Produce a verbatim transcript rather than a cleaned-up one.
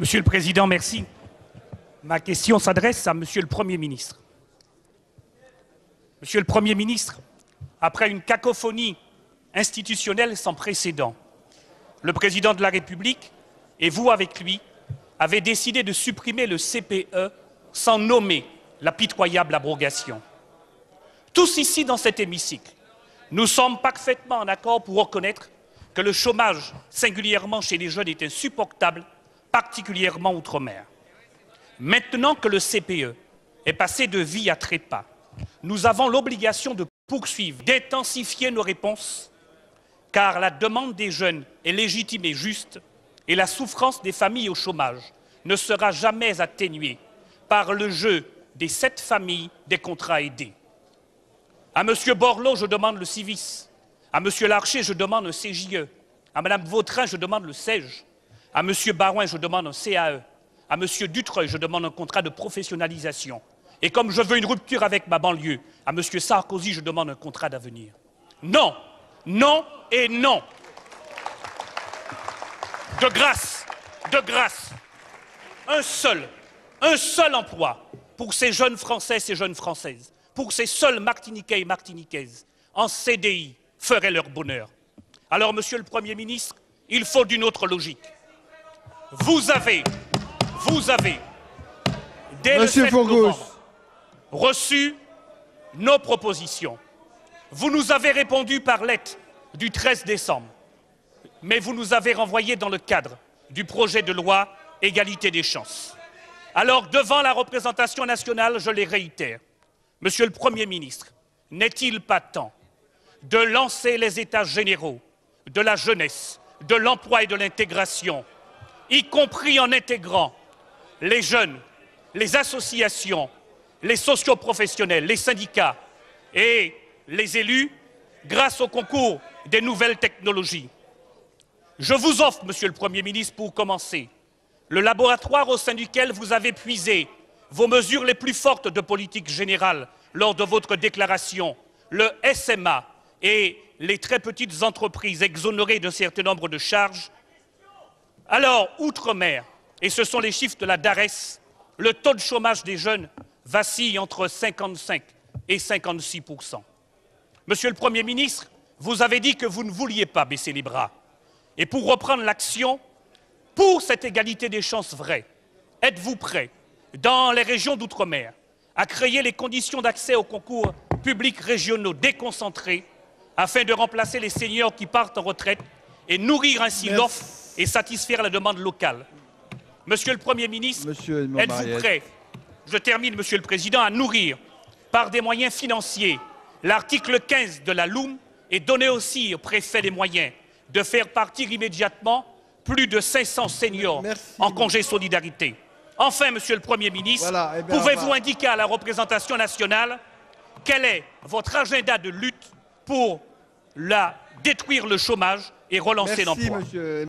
Monsieur le Président, merci. Ma question s'adresse à Monsieur le Premier ministre. Monsieur le Premier ministre, après une cacophonie institutionnelle sans précédent, le Président de la République, et vous avec lui, avez décidé de supprimer le C P E sans nommer la pitoyable abrogation. Tous ici dans cet hémicycle, nous sommes parfaitement en accord pour reconnaître que le chômage, singulièrement chez les jeunes, est insupportable, particulièrement outre-mer. Maintenant que le C P E est passé de vie à trépas, nous avons l'obligation de poursuivre, d'intensifier nos réponses, car la demande des jeunes est légitime et juste, et la souffrance des familles au chômage ne sera jamais atténuée par le jeu des sept familles des contrats aidés. À M. Borloo, je demande le Civis. À M. Larcher, je demande un C J E. À Mme Vautrin, je demande le C E G. À M. Barouin, je demande un C A E. À M. Dutreuil, je demande un contrat de professionnalisation. Et comme je veux une rupture avec ma banlieue, à M. Sarkozy, je demande un contrat d'avenir. Non, non et non. De grâce, de grâce, un seul, un seul emploi pour ces jeunes Français, ces jeunes Françaises, pour ces seuls Martiniquais et Martiniquaises, en C D I, ferait leur bonheur. Alors, Monsieur le Premier ministre, il faut d'une autre logique. Vous avez, vous avez, dès le sept novembre, reçu nos propositions. Vous nous avez répondu par lettre du treize décembre, mais vous nous avez renvoyés dans le cadre du projet de loi Égalité des chances. Alors, devant la représentation nationale, je les réitère. Monsieur le Premier ministre, n'est-il pas temps de lancer les états généraux de la jeunesse, de l'emploi et de l'intégration, y compris en intégrant les jeunes, les associations, les socioprofessionnels, les syndicats et les élus, grâce au concours des nouvelles technologies. Je vous offre, Monsieur le Premier ministre, pour commencer, le laboratoire au sein duquel vous avez puisé vos mesures les plus fortes de politique générale lors de votre déclaration, le S M A et les très petites entreprises exonérées d'un certain nombre de charges. Alors, outre-mer, et ce sont les chiffres de la DARES, le taux de chômage des jeunes vacille entre cinquante-cinq et cinquante-six pour cent. Monsieur le Premier ministre, vous avez dit que vous ne vouliez pas baisser les bras. Et pour reprendre l'action, pour cette égalité des chances vraie, êtes-vous prêt, dans les régions d'outre-mer, à créer les conditions d'accès aux concours publics régionaux déconcentrés afin de remplacer les seniors qui partent en retraite et nourrir ainsi l'offre et satisfaire la demande locale? Monsieur le Premier ministre, êtes-vous prêt, je termine, Monsieur le Président, à nourrir par des moyens financiers l'article quinze de la L O M et donner aussi au préfet les moyens de faire partir immédiatement plus de cinq cents seniors Merci. en congé solidarité? Enfin, Monsieur le Premier ministre, voilà, eh pouvez-vous va... indiquer à la représentation nationale quel est votre agenda de lutte pour la, détruire le chômage et relancer l'emploi?